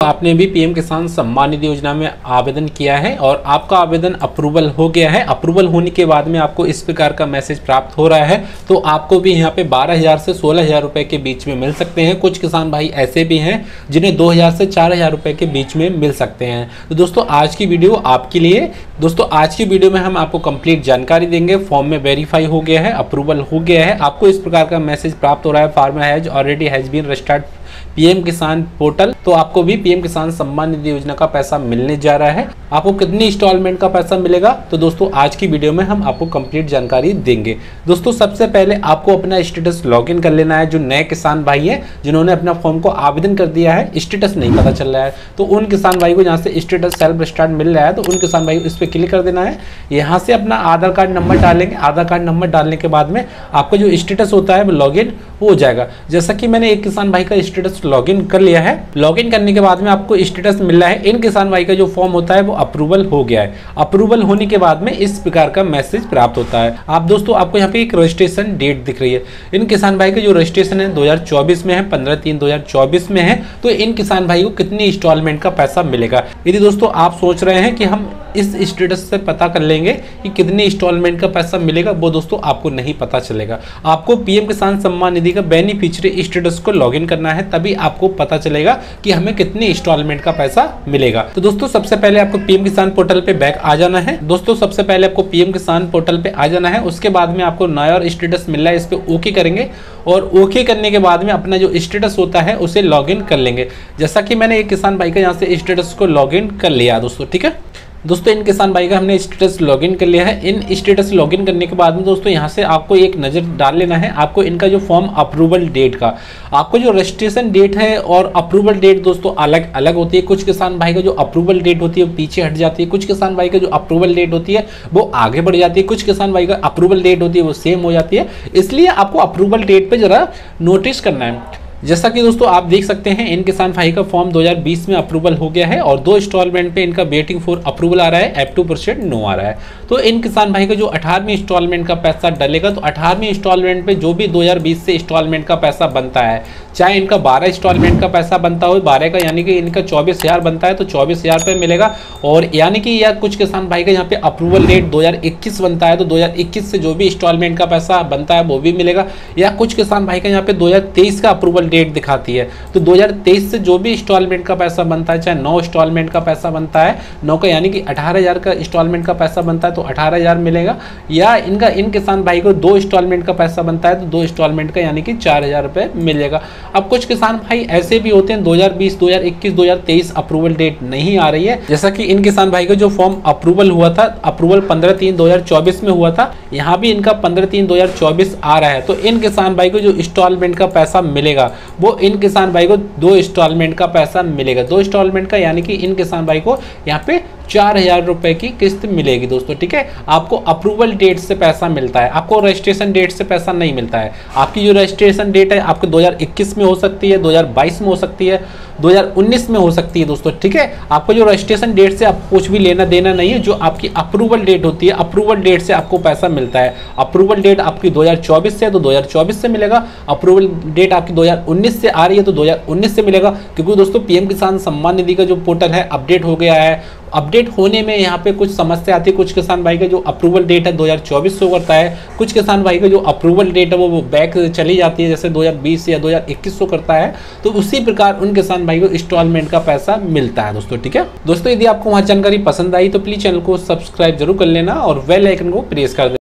आपने भी पीएम किसान सम्मान निधि योजना में आवेदन किया है और आपका आवेदन अप्रूवल हो गया है। अप्रूवल होने के बाद में आपको इस प्रकार का मैसेज प्राप्त हो रहा है, तो आपको भी यहाँ पे 12,000 से 16,000 रुपए के बीच में मिल सकते हैं। कुछ किसान भाई ऐसे भी हैं जिन्हें 2,000 से 4,000 रुपए के बीच में मिल सकते हैं। तो दोस्तों आज की वीडियो आपके लिए। दोस्तों आज की वीडियो में हम आपको कंप्लीट जानकारी देंगे। फॉर्म में वेरीफाई हो गया है, अप्रूवल हो गया है, आपको इस प्रकार का मैसेज प्राप्त हो रहा है, farmer has already has been registered PM Kisan portal. तो आपको भी पीएम किसान सम्मान निधि योजना का पैसा मिलने जा रहा है। आपको कितनी इंस्टॉलमेंट का पैसा मिलेगा, तो दोस्तों आज की वीडियो में हम आपको कंप्लीट जानकारी देंगे। दोस्तों सबसे पहले आपको अपना स्टेटस लॉगिन कर लेना है। जो नए किसान भाई हैं जिन्होंने अपना फॉर्म को आवेदन कर दिया है, स्टेटस नहीं पता चल रहा है, तो उन किसान भाई को जहाँ से स्टेटस सेल्फ स्टार्ट मिल रहा है, तो उन किसान भाई को इस पर क्लिक कर देना है। यहाँ से अपना आधार कार्ड नंबर डालेंगे। आधार कार्ड नंबर डालने के बाद में आपका जो स्टेटस होता है वो लॉगिन हो जाएगा। जैसा कि मैंने एक किसान भाई का स्टेटस लॉगिन कर लिया है। लॉगिन करने के बाद में आपको स्टेटस मिल रहा है, इन किसान भाई का जो फॉर्म होता है वो अप्रूवल हो गया है। अप्रूवल होने के बाद में इस प्रकार का मैसेज प्राप्त होता है। आप दोस्तों आपको यहाँ पे एक रजिस्ट्रेशन डेट दिख रही है। इन किसान भाई का जो रजिस्ट्रेशन है 2024 में है, 15/3/2024 में है। तो इन किसान भाई को कितनी इंस्टॉलमेंट का पैसा मिलेगा, यदि दोस्तों आप सोच रहे हैं कि हम इस स्टेटस से पता कर लेंगे कि कितने इंस्टॉलमेंट का पैसा मिलेगा, वो दोस्तों आपको नहीं पता चलेगा। आपको पीएम किसान सम्मान निधि का बेनिफिशियरी स्टेटस को लॉगिन करना है, तभी आपको पता चलेगा कि हमें कितने इंस्टॉलमेंट का पैसा मिलेगा। तो दोस्तों सबसे पहले आपको पीएम किसान पोर्टल पे बैक आ जाना है। दोस्तों सबसे पहले आपको पीएम किसान पोर्टल पे आ जाना है। उसके बाद में आपको नया स्टेटस मिल रहा है, इस पे ओके करेंगे और ओके करने के बाद में अपना जो स्टेटस होता है उसे लॉगिन कर लेंगे। जैसा कि मैंने एक किसान भाई का यहाँ से स्टेटस को लॉगिन कर लिया दोस्तों, ठीक है। दोस्तों इन किसान भाई का हमने स्टेटस लॉगिन कर लिया है। इन स्टेटस लॉगिन करने के बाद में दोस्तों यहाँ से आपको एक नज़र डाल लेना है। आपको इनका जो फॉर्म अप्रूवल डेट का, आपको जो रजिस्ट्रेशन डेट है और अप्रूवल डेट दोस्तों अलग अलग होती है। कुछ किसान भाई का जो अप्रूवल डेट होती है वो पीछे हट जाती है, कुछ किसान भाई का जो अप्रूवल डेट होती है वो आगे बढ़ जाती है, कुछ किसान भाई का अप्रूवल डेट होती है वो सेम हो जाती है। इसलिए आपको अप्रूवल डेट पर जरा नोटिस करना है। जैसा कि दोस्तों आप देख सकते हैं इन किसान भाई का फॉर्म 2020 में अप्रूवल हो गया है और 2 इंस्टॉलमेंट पे इनका वेटिंग फॉर अप्रूवल आ रहा है, F2% नो आ रहा है। तो इन किसान भाई का जो 18वीं इंस्टॉलमेंट का पैसा डलेगा, तो 18वीं इंस्टॉलमेंट पे जो भी 2020 से इंस्टॉलमेंट का पैसा बनता है, चाहे इनका 12 इंस्टॉलमेंट का पैसा बनता हो 12 का, यानी कि इनका 24,000 बनता है तो 24,000 रुपये मिलेगा। और यानी कि या कुछ किसान भाई का यहाँ पे अप्रूवल डेट 2021 बनता है तो 2021 से जो भी इंस्टॉलमेंट का पैसा बनता है वो भी मिलेगा। या कुछ किसान भाई का यहाँ पे 2023 का अप्रूवल डेट दिखाती है, तो 2023 से जो भी इंस्टॉलमेंट का पैसा बनता है, चाहे 9 इंस्टॉलमेंट का पैसा बनता है, 9 का यानी कि 18,000 का इंस्टॉलमेंट का पैसा बनता है तो 18,000 मिलेगा। या इनका इन किसान भाई को 2 इंस्टॉलमेंट का पैसा बनता है तो 2 इंस्टॉलमेंट का यानी कि 4,000 रुपये मिलेगा। अब कुछ किसान भाई ऐसे भी होते हैं 2020, 2021, 2023 अप्रूवल डेट नहीं आ रही है। जैसा कि इन किसान भाई का जो फॉर्म अप्रूवल हुआ था, अप्रूवल 15/3/2024 में हुआ था, यहाँ भी इनका 15/3/2024 आ रहा है। तो इन किसान भाई को जो इंस्टॉलमेंट का पैसा मिलेगा वो इन किसान भाई को 2 इंस्टॉलमेंट का पैसा मिलेगा। 2 इंस्टॉलमेंट का यानी कि इन किसान भाई को यहाँ पे 4,000 रुपए की किस्त मिलेगी दोस्तों, ठीक है। आपको अप्रूवल डेट से पैसा मिलता है, आपको रजिस्ट्रेशन डेट से पैसा नहीं मिलता है। आपकी जो रजिस्ट्रेशन डेट है आपको 2021 में हो सकती है, 2022 में हो सकती है, 2019 में हो सकती है दोस्तों, ठीक है। आपको जो रजिस्ट्रेशन डेट से आप कुछ भी लेना देना नहीं है, जो आपकी अप्रूवल डेट होती है, अप्रूवल डेट से आपको पैसा मिलता है। अप्रूवल डेट आपकी 2024 से है तो 2024 से मिलेगा, अप्रूवल डेट आपकी 2019 से आ रही है तो 2019 से मिलेगा। क्योंकि दोस्तों पीएम किसान सम्मान निधि का जो पोर्टल है अपडेट हो गया है। अपडेट होने में यहाँ पे कुछ समस्या आती है। कुछ किसान भाई का जो अप्रूवल डेट है 2024 से करता है, कुछ किसान भाई का जो अप्रूवल डेट है वो बैक चली जाती है, जैसे 2020 या 2021 से करता है। तो उसी प्रकार उन किसान भाई को इंस्टॉलमेंट का पैसा मिलता है दोस्तों, ठीक है। दोस्तों यदि आपको वहाँ जानकारी पसंद आई तो प्लीज चैनल को सब्सक्राइब जरूर कर लेना और बेल आइकन को प्रेस कर देना।